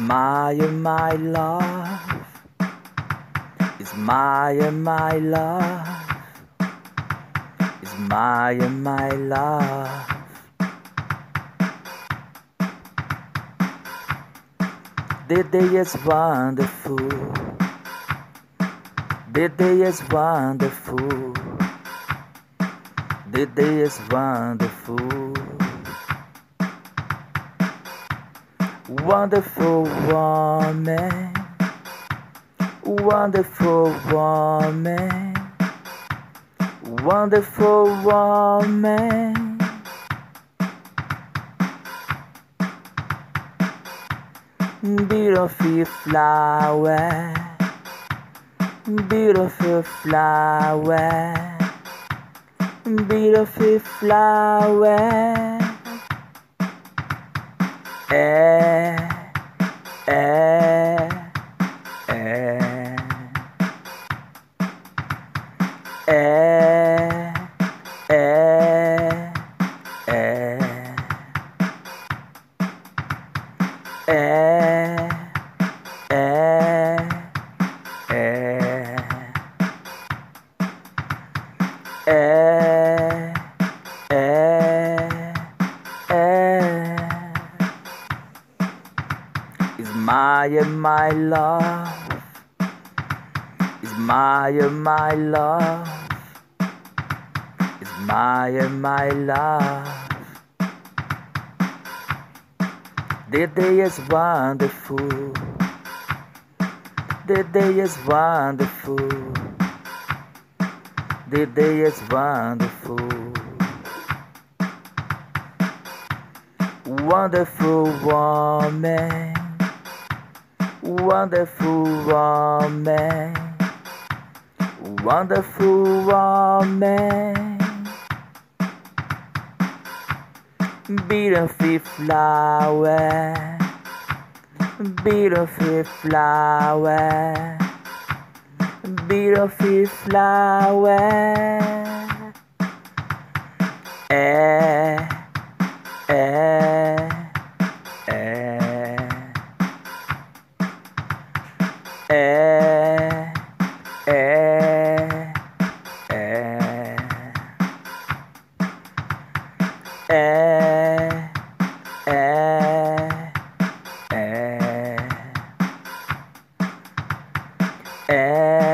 my love, is my love, is my love. The day is wonderful, the day is wonderful, the day is wonderful. Wonderful woman, wonderful woman, wonderful woman. Beautiful flower, beautiful flower, beautiful flower. Eh, eh, eh, eh, eh, eh, is my love, is my love, is my love. The day is wonderful, the day is wonderful, the day is wonderful. Wonderful woman, wonderful woman, wonderful woman. Beautiful flower, beautiful flower, beautiful flower. Eh, eh, eh, eh, eh, eh, eh, eh,